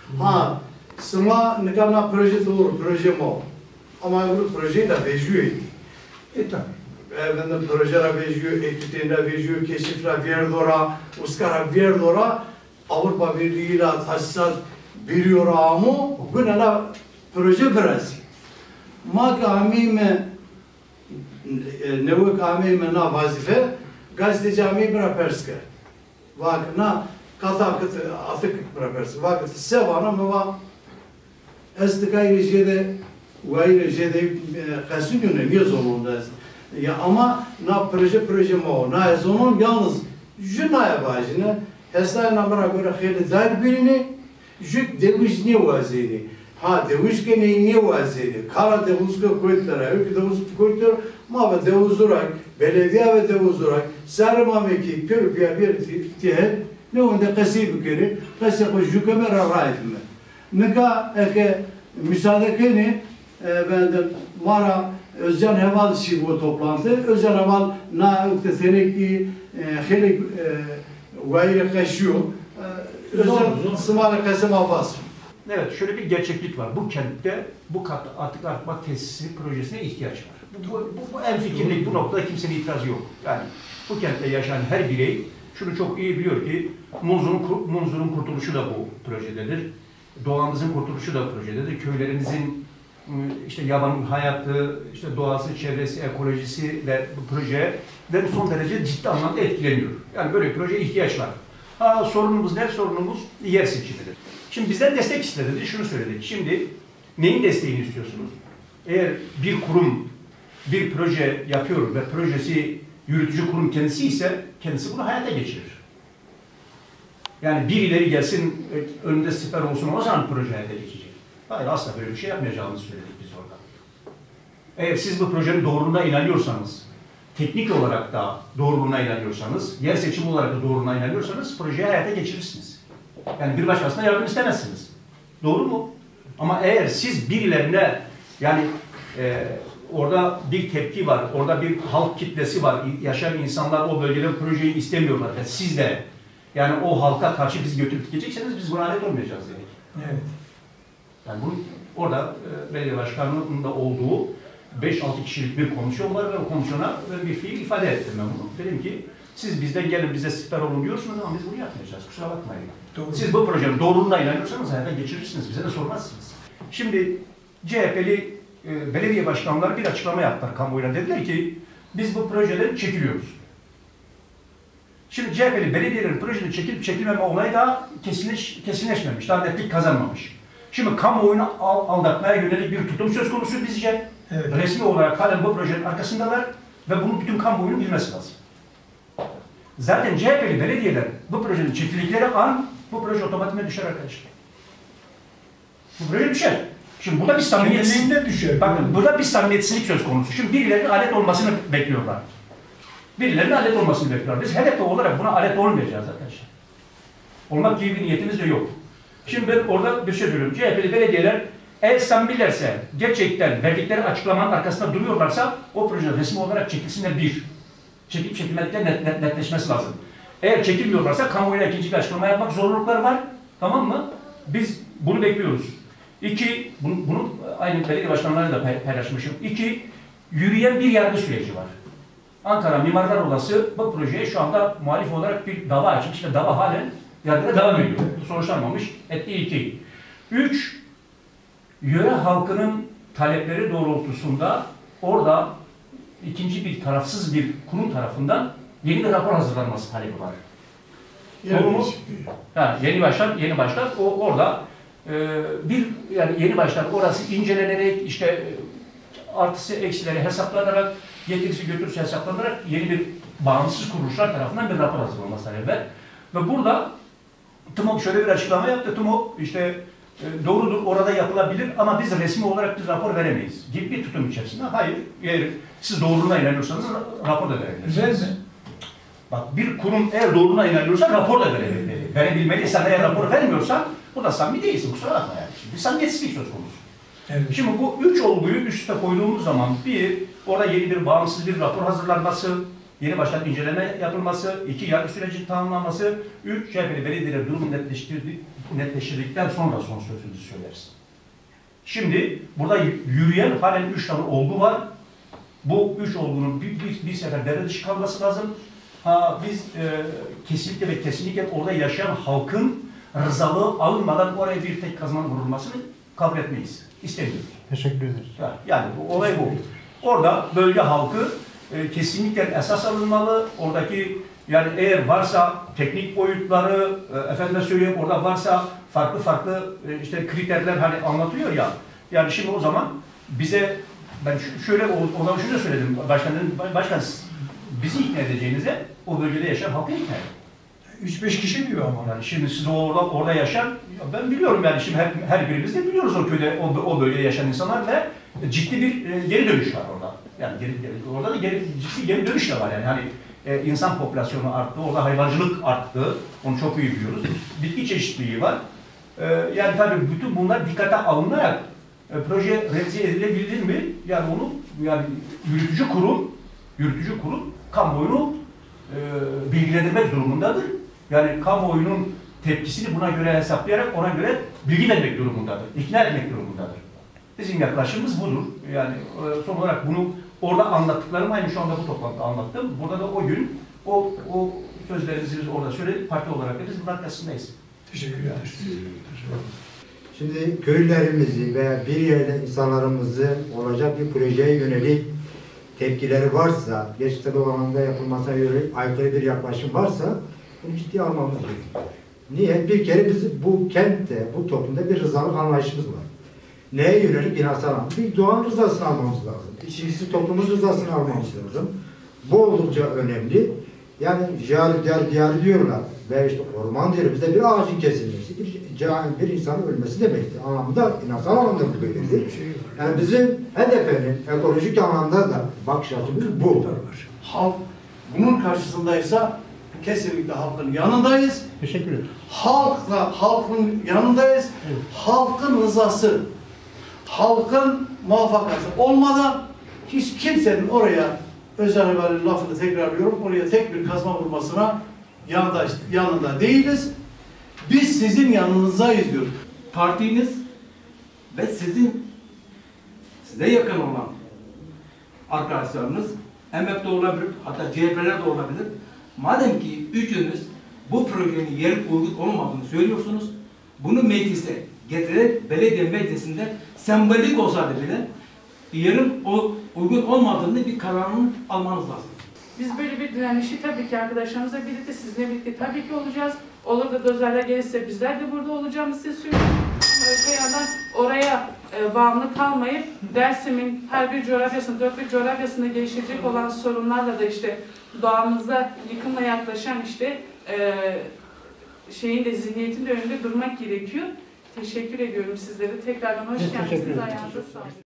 Ha, sıma ne kadar proje doğru, proje mo. Ama bu projeyi de vejiyor. Ben de projeler vejiyor, etütler vejiyor, keşifler verdora, uskara verdora, Avrupa Birliği ile tahsisat veriyor ama bu ne la proje biraz. Ma kamime ne kamime na vazife gazeteci amî bira persker. Vak na kata atık bira persker. Vak sevana meva estikayı jede vayre jede kasunune niye zonunda ya ama na proje mo na zonun yalnız jünaya vajine hesay namara göre xeyli dar birini jük deviş niye vaziydi. Ha deviş ke niye vaziydi. Kara deviş ke koytlara, öykü deviş koytlar ma ve devuzurak, belediye ve devuzurak, sarı mameki pürpiya bir tihe ne onda kasib kere, kasib jükeme raifme. Nika eke müsaade keni benden mara Özcan Heval şivu toplantı. Özcan Heval na ukteseneki xeyli gayri kaşıyor. Özcan sımarı kasım avaz. Evet, şöyle bir gerçeklik var. Bu kentte bu atık arıtma tesisi projesine ihtiyaç var. Bu en fikirlik, bu noktada kimsenin itirazı yok. Yani bu kentte yaşayan her birey şunu çok iyi biliyor ki Munzur'un kurtuluşu da bu projededir. Doğamızın kurtuluşu da projededir. Köylerimizin işte yaban hayatı, işte doğası, çevresi, ekolojisi de bu proje ve son derece ciddi anlamda etkileniyor. Yani böyle bir projeye ihtiyaç var. Sorunumuz ne? Sorunumuz yer seçimidir. Şimdi bizden destek istedi, şunu söyledik. Şimdi neyin desteğini istiyorsunuz? Eğer bir kurum bir proje yapıyor ve projesi yürütücü kurum kendisi ise kendisi bunu hayata geçirir. Yani birileri gelsin önünde siper olsun o zaman proje hayata geçecek. Hayır, asla böyle bir şey yapmayacağımızı söyledik biz orada. Eğer siz bu projenin doğruluğuna inanıyorsanız, teknik olarak da doğruluğuna inanıyorsanız, yer seçimi olarak da doğruluğuna inanıyorsanız projeyi hayata geçirirsiniz. Yani bir başkasına yardım istemezsiniz. Doğru mu? Ama eğer siz birilerine yani orada bir tepki var, orada bir halk kitlesi var, yaşayan insanlar o bölgede projeyi istemiyorlar ve siz de yani o halka karşı bizi götürüp gidecekseniz biz buna alet olmayacağız dedik. Evet. Yani bunun orada belediye başkanının da olduğu 5-6 kişilik bir komisyon var ve o komisyona bir fiil ifade ettim ben bunu. Dedim ki siz bizden gelin bize siper olun diyorsunuz ama biz bunu yapmayacağız. Kusura bakmayın. Doğru. Siz bu projenin doğruluğuna inanıyorsanız hayata geçirirsiniz. Bize de sormazsınız. Şimdi CHP'li belediye başkanları bir açıklama yaptılar kamuoyuna. Dediler ki biz bu projeden çekiliyoruz. Şimdi CHP'li belediyelerin projeden çekilip çekilmeme olayı daha kesinleşmemiş. Daha netlik kazanmamış. Şimdi kamuoyunu aldatmaya yönelik bir tutum söz konusu bizce. Evet. Resmi olarak halen bu projenin arkasındalar ve bunu bütün kamuoyunun bilmesi lazım. Zaten CHP'li belediyeler bu projenin çekildikleri an bu proje otomatikman düşer arkadaşlar. Bu proje düşer. Şimdi burada bir samimiyetsizlik düşer. Bakın burada bir samimiyetsizlik söz konusu. Şimdi birilerinin alet olmasını bekliyorlar. Birilerinin alet olmasını bekliyorlar. Biz hedef olarak buna alet olmayacağız arkadaşlar. Olmak gibi bir niyetimiz de yok. Şimdi ben orada bir şey söylüyorum. CHP'li belediyeler eğer samimilerse, gerçekten verdikleri açıklamanın arkasında duruyorlarsa o proje resmi olarak çekilsinler bir. Çekip çekilmedikleri netleşmesi lazım. Eğer çekilmiyorlarsa kamuoyuna ikinci bir açıklama yapmak zorunlulukları var. Tamam mı? Biz bunu bekliyoruz. İki, bunu aynı belediye başkanlarıyla da paylaşmışım. İki, yürüyen bir yargı süreci var. Ankara Mimarlar Odası bu projeye şu anda muhalif olarak bir dava açmış ve dava halen yargıda devam ediyor. Sonuçlanmamış. Etti iki. Üç, yöre halkının talepleri doğrultusunda orada ikinci bir tarafsız bir kurum tarafından yeni bir rapor hazırlanması talebi var. Doğru mu? Yani yeni başlar orada yeni başlar orası incelenerek işte artısı eksileri hesaplanarak getirisi götürüsü hesaplanarak yeni bir bağımsız kuruluşlar tarafından bir rapor hazırlanması talebi var. Ve burada TMO şöyle bir açıklama yaptı. TMO işte doğrudur orada yapılabilir ama biz resmi olarak bir rapor veremeyiz gibi bir tutum içerisinde. Hayır, eğer siz doğruluğuna inanıyorsanız rapor da verebilirsiniz. Bak bir kurum eğer doğruluğuna inanıyorsa rapor da verebilmeli. Verebilmeli. Sen eğer rapor vermiyorsan bu da samimi değilsin. Kusura bakma yani. Bir samimiyetsizlik söz konusu. Evet. Şimdi bu üç olguyu üst üste koyduğumuz zaman orada yeni bir bağımsız bir rapor hazırlanması, yeni baştan inceleme yapılması, 2 yargı sürecinin tamamlanması, 3 CHP'li belediyeler durumu netleştirdikten sonra son sözümüzü söyleriz. Şimdi burada yürüyen halen 3 tane olgu var. Bu 3 olgunun bir sefer devre dışı kalması lazım. Biz kesinlikle ve kesinlikle orada yaşayan halkın rızalığı alınmadan oraya bir tek kazma vurulmasını kabul etmeyiz. İstemiyoruz. Teşekkür ederiz. Yani olay bu. Orada bölge halkı kesinlikle esas alınmalı. Oradaki yani eğer varsa teknik boyutları, efendime söyleyeyim orada varsa farklı işte kriterler hani anlatıyor ya. Yani şimdi o zaman bize ben şöyle o zaman şunu söyledim. Başkan bizi ikna edeceğinize o bölgede yaşayan halkı ikna edin. 3-5 kişi diyor ama. Yani şimdi siz orada yaşayan, ben biliyorum yani şimdi her birimiz de biliyoruz o köyde, o bölgede yaşayan insanlar ve ciddi bir geri dönüş var orada. Yani orada da ciddi geri dönüş de var yani. Hani insan popülasyonu arttı, orada hayvancılık arttı, onu çok iyi biliyoruz. Bitki çeşitliliği var. Yani tabii bütün bunlar dikkate alınarak proje revize edilebilir mi? Yani onu yani yürütücü kurum kamuoyunu bilgilendirmek durumundadır. Yani kamuoyunun tepkisini buna göre hesaplayarak ona göre bilgi vermek durumundadır, ikna etmek durumundadır. Bizim yaklaşımımız budur. Yani son olarak bunu orada anlattıklarım aynı şu anda bu toplantıda anlattım. Burada da o gün o sözlerimizi biz orada söyledik. Parti olarak da biz bunun arkasındayız. Teşekkür ederiz. Şimdi köylerimizi veya bir yerde insanlarımızı olacak bir projeye yönelik tepkileri varsa, geçici alanda yapılmasına yönelik aykırı bir yaklaşım varsa bunu ciddiye almamız gerekiyor. Niye? Bir kere biz bu kentte, bu toplumda bir rızalık anlayışımız var. Neye yönelik? İnansal anlamda. Bir doğan rızasını almamız lazım. İkincisi toplumumuz rızasını almamız lazım. Bu oldukça önemli. Yani diyarı diyorlar ve işte orman diyor bizde bir ağacın kesilmesi, bir insanın ölmesi demektir. Anlamda, inansal anlamda bu böyledir. Yani bizim HDP'nin ekolojik anlamda da bakış açımız bu. Halk bunun karşısındaysa kesinlikle halkın yanındayız. Teşekkür ederim. Halkın yanındayız. Evet. Halkın rızası, halkın muvaffakatı olmadan hiç kimsenin oraya Özel Haber'in lafını tekrarlıyorum. Oraya tek bir kazma vurmasına yanında değiliz. Biz sizin yanınızdayız diyoruz. Partiniz ve size yakın olan arkadaşlarınız emekli olabilir, hatta CHP'ler de olabilir. Madem ki üçünüz bu projenin yerine uygun olmadığını söylüyorsunuz, bunu meclise getirerek belediye meclisinde sembolik olsa bile yerin o uygun olmadığını bir kararını almanız lazım. Biz böyle bir direnişi tabii ki arkadaşlarımızla birlikte, sizinle birlikte tabii ki olacağız. Olur da dozerler gelirse bizler de burada olacağımızı size söylüyorum. Öte yandan oraya bağımlı kalmayıp Dersim'in her bir coğrafyasında, dört bir coğrafyasında gelişecek olan sorunlarla da işte doğamızda yıkımla yaklaşan işte zihniyetin de önünde durmak gerekiyor. Teşekkür ediyorum sizlere. Tekrardan hoş geldiniz. Ayağınıza sağlık.